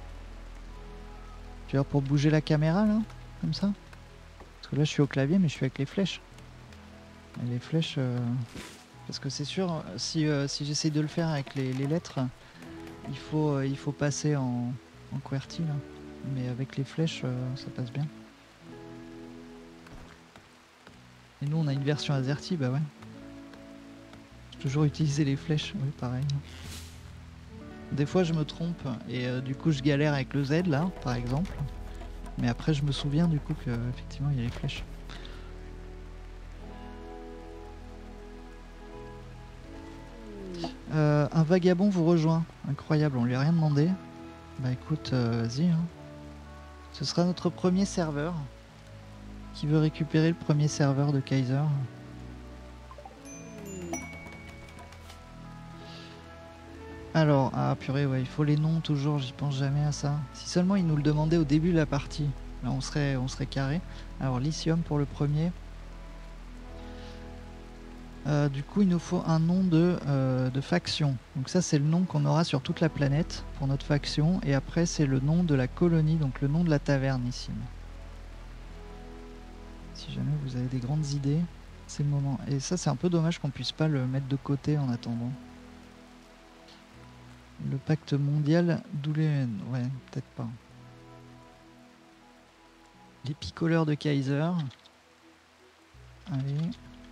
Tu vois, pour bouger la caméra là, comme ça. Parce que là je suis au clavier, mais je suis avec les flèches. Et les flèches... Euh... Parce que c'est sûr, si, euh, si j'essaye de le faire avec les, les lettres, il faut, euh, il faut passer en, en QWERTY là. Mais avec les flèches, euh, ça passe bien. Et nous on a une version AZERTY, bah ouais. Toujours utiliser les flèches, oui pareil. Des fois je me trompe et euh, du coup je galère avec le Z là par exemple. Mais après je me souviens du coup que effectivement il y a les flèches. Euh, un vagabond vous rejoint. Incroyable, on lui a rien demandé. Bah écoute, euh, vas-y. Hein. Ce sera notre premier serveur. Qui veut récupérer le premier serveur de Kaiser? Alors, ah purée, ouais, il faut les noms toujours, j'y pense jamais à ça. Si seulement ils nous le demandaient au début de la partie, là on serait, on serait carré. Alors, Lithium pour le premier. Euh, du coup, il nous faut un nom de, euh, de faction. Donc ça, c'est le nom qu'on aura sur toute la planète pour notre faction. Et après, c'est le nom de la colonie, donc le nom de la taverne ici. Si jamais vous avez des grandes idées, c'est le moment. Et ça, c'est un peu dommage qu'on puisse pas le mettre de côté en attendant. Le pacte mondial d'Ouléen. Ouais, peut-être pas. Les picoleurs de Kaiser. Allez.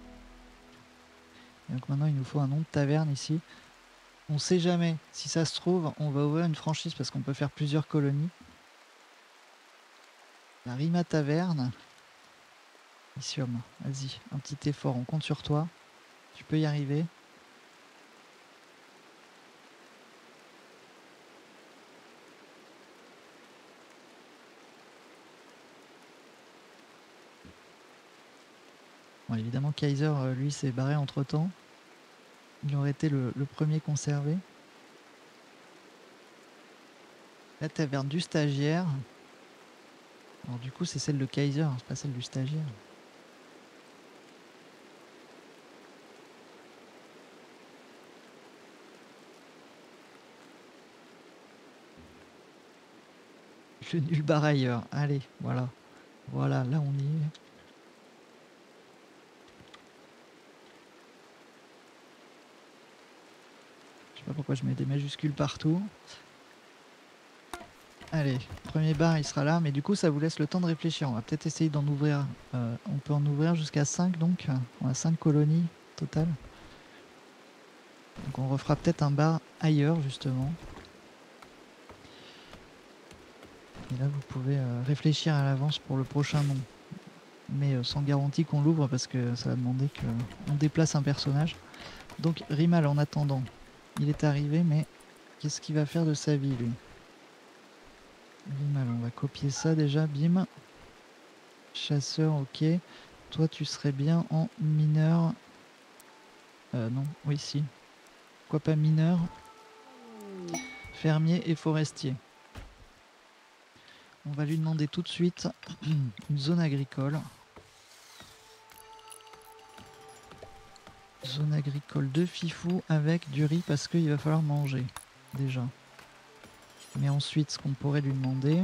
Et donc maintenant, il nous faut un nom de taverne ici. On sait jamais. Si ça se trouve, on va ouvrir une franchise parce qu'on peut faire plusieurs colonies. La Rima Taverne. Lithium, vas-y, un petit effort, on compte sur toi. Tu peux y arriver. Bon, évidemment, Kaiser, euh, lui, s'est barré entre temps. Il aurait été le, le premier conservé. La taverne du stagiaire. Alors, du coup, c'est celle de Kaiser, c'est pas celle du stagiaire. Le nul barre ailleurs. Allez, voilà. Voilà, là, on y est. Je sais pas pourquoi je mets des majuscules partout. Allez, premier bar il sera là, mais du coup ça vous laisse le temps de réfléchir. On va peut-être essayer d'en ouvrir. Euh, on peut en ouvrir jusqu'à cinq donc. On a cinq colonies total. Donc on refera peut-être un bar ailleurs justement. Et là vous pouvez euh, réfléchir à l'avance pour le prochain nom. Mais euh, sans garantie qu'on l'ouvre parce que ça va demander qu'on déplace un personnage. Donc Rimal en attendant, il est arrivé mais qu'est-ce qu'il va faire de sa vie lui? Rimal, on va copier ça déjà, bim. Chasseur, ok. Toi, tu serais bien en mineur. Euh, non, oui, si. Pourquoi pas mineur? Fermier et forestier. On va lui demander tout de suite une zone agricole. Zone agricole de fifou avec du riz parce qu'il va falloir manger, déjà. Mais ensuite, ce qu'on pourrait lui demander,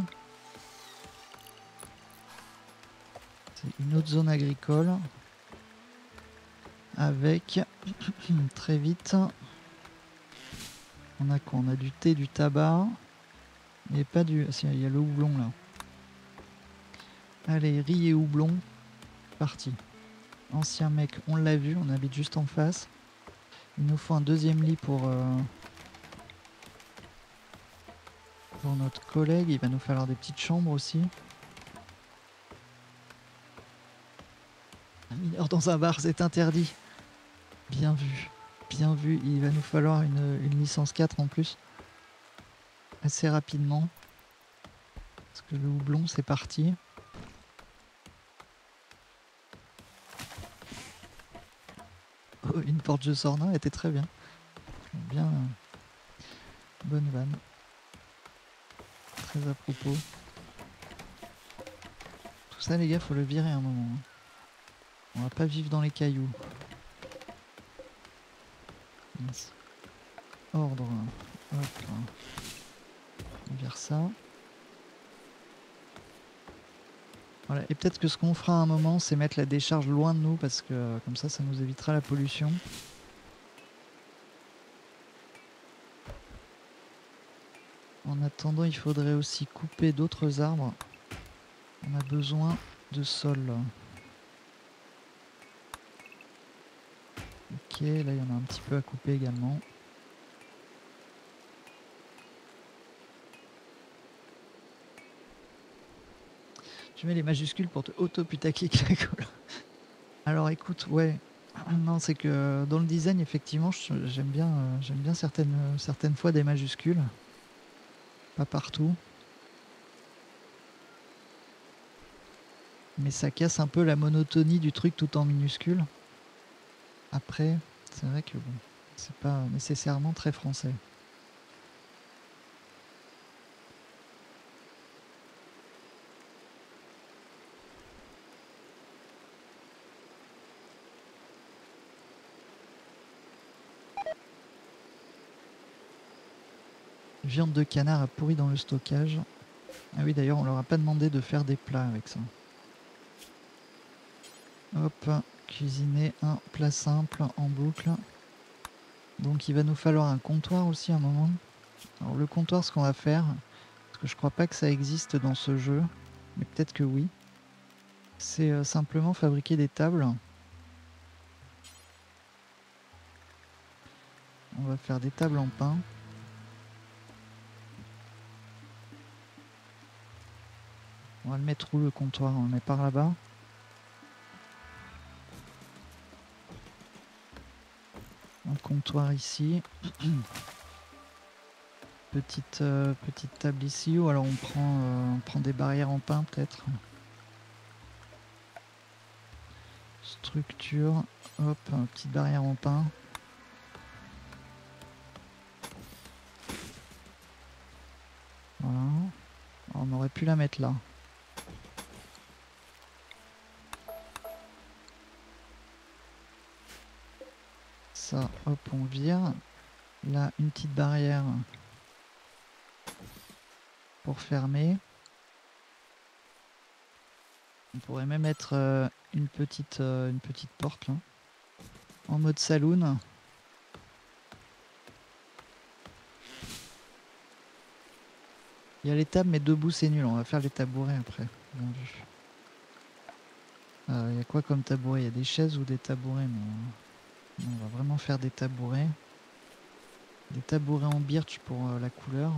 c'est une autre zone agricole avec, très vite, on a quoi? On a du thé, du tabac, mais pas du... Si, il y a le houblon là. Allez, riz et houblon, parti. Ancien mec, on l'a vu, on habite juste en face. Il nous faut un deuxième lit pour, euh, pour notre collègue. Il va nous falloir des petites chambres aussi. Un mineur dans un bar, c'est interdit. Bien vu. Bien vu. Il va nous falloir une, une licence quatre en plus. Assez rapidement. Parce que le houblon, c'est parti. Oh, une porte de Sorna était très bien. Bien. euh, Bonne vanne. Très à propos. Tout ça, les gars, faut le virer un moment. hein. On va pas vivre dans les cailloux. Mince. Ordre. Hop là. On vire ça. Voilà. Et peut-être que ce qu'on fera à un moment, c'est mettre la décharge loin de nous parce que euh, comme ça, ça nous évitera la pollution. En attendant, il faudrait aussi couper d'autres arbres. On a besoin de sol. Ok, là il y en a un petit peu à couper également. Tu mets les majuscules pour te auto-putaclic la colle. Alors écoute, ouais. Non, c'est que dans le design, effectivement, je- j'aime bien, euh, j'aime bien certaines, euh, certaines fois des majuscules. Pas partout. Mais ça casse un peu la monotonie du truc tout en minuscule. Après, c'est vrai que bon, c'est pas nécessairement très français. Viande de canard a pourri dans le stockage. Ah oui, d'ailleurs, on leur a pas demandé de faire des plats avec ça. Hop, cuisiner un plat simple en boucle. Donc il va nous falloir un comptoir aussi à un moment. Alors le comptoir, ce qu'on va faire, parce que je crois pas que ça existe dans ce jeu, mais peut-être que oui, c'est euh, simplement fabriquer des tables. On va faire des tables en pain. On va le mettre où le comptoir? On le met par là-bas. Un comptoir ici. Petite, euh, petite table ici, ou alors on prend, euh, on prend des barrières en pain peut-être. Structure, hop, petite barrière en pain. Voilà. On aurait pu la mettre là. Ça, hop, on vire. Là, une petite barrière pour fermer. On pourrait même mettre euh, une, petite, euh, une petite porte là. En mode saloon. Il y a les tables, mais debout c'est nul. On va faire les tabourets après. Bien vu. Euh, il y a quoi comme tabouret? Il y a des chaises ou des tabourets, mais euh, on va vraiment faire des tabourets. Des tabourets en birch pour euh, la couleur.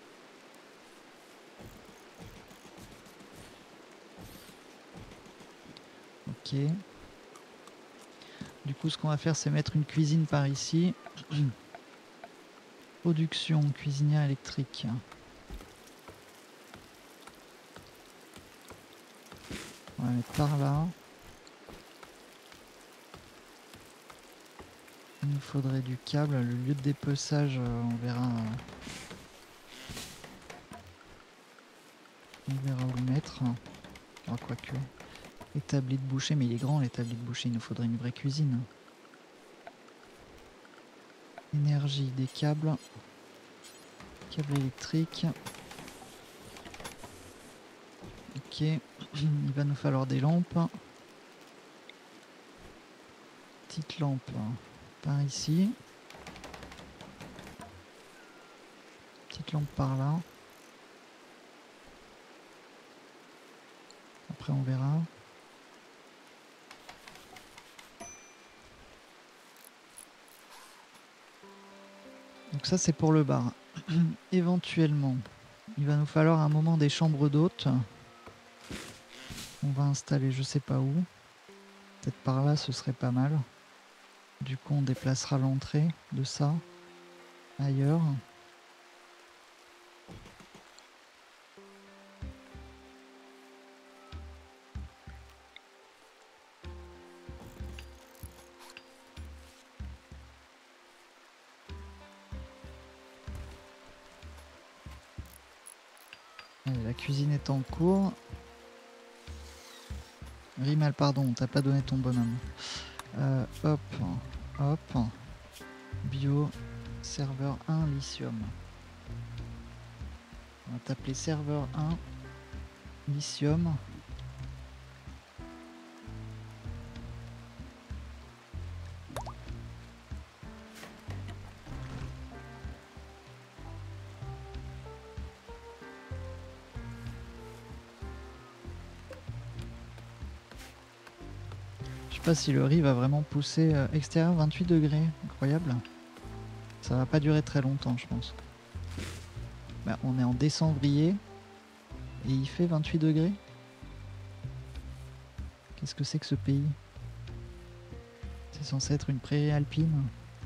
Ok. Du coup, ce qu'on va faire, c'est mettre une cuisine par ici. Production cuisinière électrique. On va mettre par là. Il nous faudrait du câble. Le lieu de dépeçage, euh, on verra. euh, on verra où le mettre. Ah, quoique. Établi de boucher, mais il est grand l'établi de boucher. Il nous faudrait une vraie cuisine. Énergie, des câbles. Câble électrique. Ok. Il va nous falloir des lampes. Petite lampe par ici. Petite lampe par là. Après on verra. Donc ça c'est pour le bar. Éventuellement, Il va nous falloir un moment des chambres d'hôtes. On va installer je sais pas où. Peut-être par là, ce serait pas mal. Du coup, on déplacera l'entrée de ça ailleurs. Allez, la cuisine est en cours. Rimal, pardon, t'as pas donné ton bonhomme. Euh, hop, hop. Bio, serveur un, lithium. On va t'appeler serveur un, lithium. Je sais pas si le riz va vraiment pousser. Euh, extérieur vingt-huit degrés, incroyable. Ça va pas durer très longtemps, je pense. Bah, on est en décembrier et il fait vingt-huit degrés. Qu'est-ce que c'est que ce pays? C'est censé être une prairie alpine.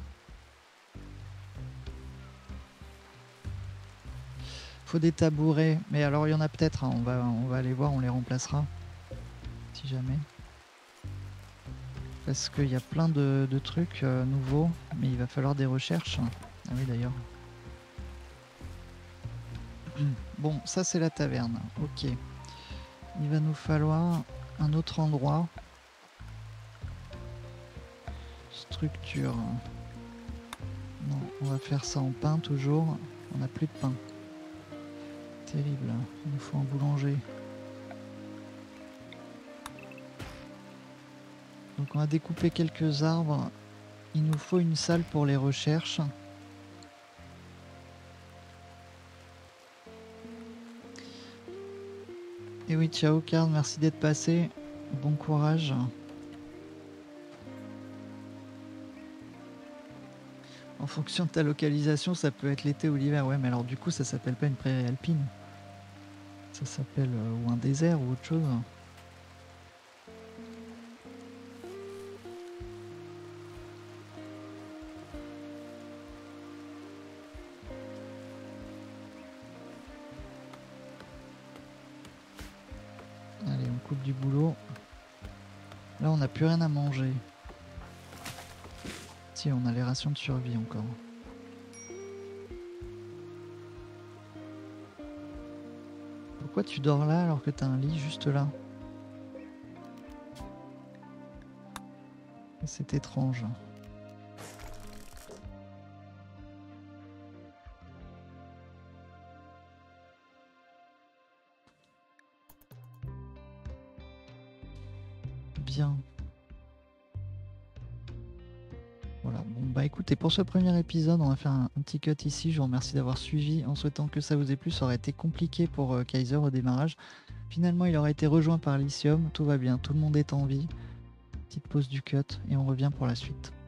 Faut des tabourets, mais alors il y en a peut-être, hein. on, va, on va aller voir, on les remplacera. Si jamais. Parce qu'il y a plein de, de trucs euh, nouveaux, mais il va falloir des recherches. Ah oui d'ailleurs. Bon, ça c'est la taverne, ok. Il va nous falloir un autre endroit. Structure. Non, on va faire ça en pain toujours. On n'a plus de pain. Terrible, il nous faut un boulanger. Donc on va découper quelques arbres. Il nous faut une salle pour les recherches. Et oui, ciao Karl, merci d'être passé. Bon courage. En fonction de ta localisation, ça peut être l'été ou l'hiver. Ouais, mais alors du coup, ça s'appelle pas une prairie alpine. Ça s'appelle euh, ou un désert ou autre chose. Allez, on coupe du boulot. Là, on n'a plus rien à manger. Si, on a les rations de survie encore. Pourquoi tu dors là alors que t'as un lit juste là? C'est étrange. Bien. Voilà, bon bah écoutez, pour ce premier épisode, on va faire un, un petit cut ici. Je vous remercie d'avoir suivi en souhaitant que ça vous ait plu. Ça aurait été compliqué pour euh, Kaiser au démarrage. Finalement, il aurait été rejoint par Lithium. Tout va bien, tout le monde est en vie. Petite pause du cut et on revient pour la suite.